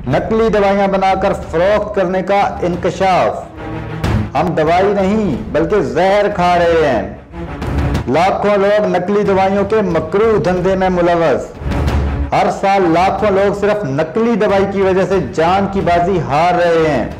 नकली दवाइयां बनाकर फरोख्त करने का इंकशाफ। हम दवाई नहीं बल्कि जहर खा रहे हैं। लाखों लोग नकली दवाइयों के मकरूह धंधे में मुलव्वस। हर साल लाखों लोग सिर्फ नकली दवाई की वजह से जान की बाजी हार रहे हैं।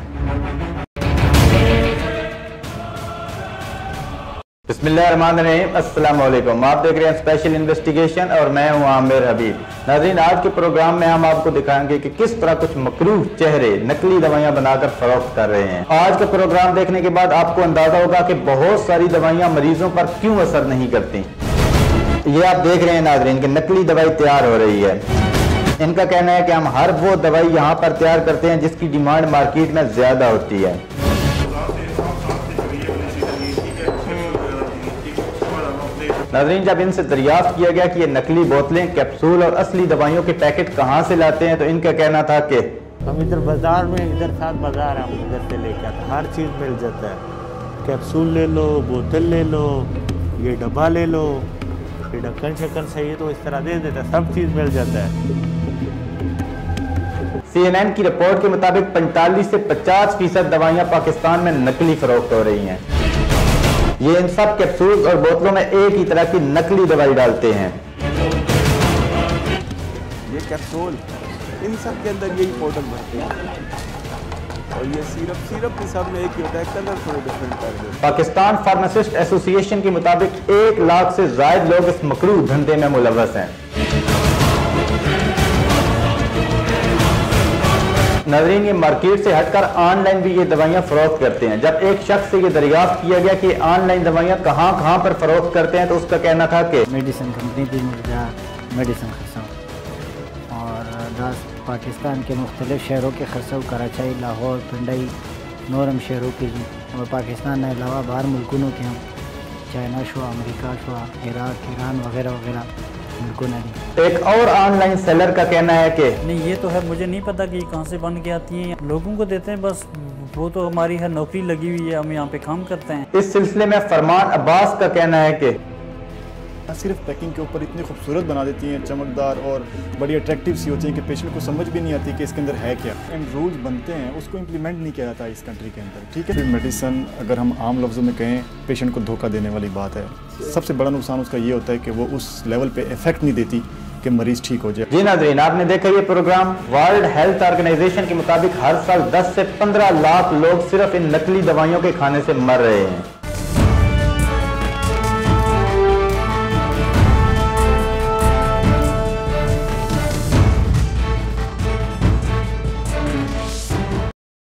बिस्मिल्लाहिर्रहमानिर्रहीम, अस्सलाम वालेकुम। आप देख रहे हैं स्पेशल इन्वेस्टिगेशन और मैं हूं आमिर हबीब। नाज़रीन, आज के प्रोग्राम में हम आपको दिखाएंगे कि किस तरह कुछ मकरूह चेहरे नकली दवाइयां बनाकर फरोख्त कर रहे हैं। आज का प्रोग्राम देखने के बाद आपको अंदाजा होगा कि बहुत सारी दवाइयां मरीजों पर क्यों असर नहीं करती। ये आप देख रहे हैं नाज़रीन कि नकली दवाई तैयार हो रही है। इनका कहना है कि हम हर वो दवाई यहाँ पर तैयार करते हैं जिसकी डिमांड मार्केट में ज्यादा होती है। नाज़रीन, जब इनसे दरियाफ्त किया गया कि ये नकली बोतलें, कैप्सूल और असली दवाइयों के पैकेट कहाँ से लाते हैं, तो इनका कहना था कि हम इधर बाजार में, इधर साथ बाजार हम इधर से लेकर आते, हर चीज़ मिल जाता है। कैप्सूल ले लो, बोतल ले लो, ये डब्बा ले लो, ये ढक्कन शक्कन सही है तो इस तरह दे देता है, सब चीज़ मिल जाता है। CNN की रिपोर्ट के मुताबिक 45 से 50% दवाइयाँ पाकिस्तान में नकली फरोख्त हो रही हैं। ये इन सब कैप्सूल और बोतलों में एक ही तरह की नकली दवाई डालते हैं। ये कैप्सूल, इन सब के अंदर यही पाउडर भरते हैं और ये सिरप के सब में एक ही होता है, कलर थोड़े डिफरेंट कर देते हैं। पाकिस्तान फार्मासिस्ट एसोसिएशन के मुताबिक 1 लाख से ज्यादा लोग इस मकरूह धंधे में मुलव्वस हैं। नाज़रीन, ये मार्केट से हटकर ऑनलाइन भी ये दवाइयाँ फरोख्त करते हैं। जब एक शख्स से ये दरियाफ्त किया गया कि ऑनलाइन दवाइयाँ कहाँ पर फरोख्त करते हैं, तो उसका कहना था कि मेडिसिन कंपनी थी मुर्जा मेडिसिन खसाऊ और पाकिस्तान के मुख्तलिफ शहरों के खसाऊ, कराची, लाहौर, पिंडई, नौरम शहरों के जी और पाकिस्तान के अलावा बाहर मुल्कों के हम चाइना शो, अमेरिका शो, इराक, ईरान वगैरह वगैरह मुल्कों ने। एक और ऑनलाइन सेलर का कहना है कि नहीं, ये तो है, मुझे नहीं पता कि कहाँ से बन के आती हैं, लोगों को देते हैं, बस वो तो हमारी है, नौकरी लगी हुई है, हम यहाँ पे काम करते हैं। इस सिलसिले में फरमान अब्बास का कहना है कि सिर्फ पैकिंग के ऊपर इतनी खूबसूरत बना देती हैं, चमकदार और बड़ी अट्रैक्टिव सी होती हैं कि पेशेंट को समझ भी नहीं आती कि इसके अंदर है क्या। एंड रूल्स बनते हैं, उसको इम्प्लीमेंट नहीं किया जाता इस कंट्री के अंदर। ठीक है, मेडिसिन अगर हम आम लफ्ज़ों में कहें, पेशेंट को धोखा देने वाली बात है। सबसे बड़ा नुकसान उसका ये होता है कि वो उस लेवल पे इफेक्ट नहीं देती कि मरीज ठीक हो जाए। जी नाज़रीन, आपने देखा ये प्रोग्राम। वर्ल्ड हेल्थ ऑर्गेनाइजेशन के मुताबिक हर साल 10 से 15 लाख लोग सिर्फ इन नकली दवाइयों के खाने से मर रहे हैं।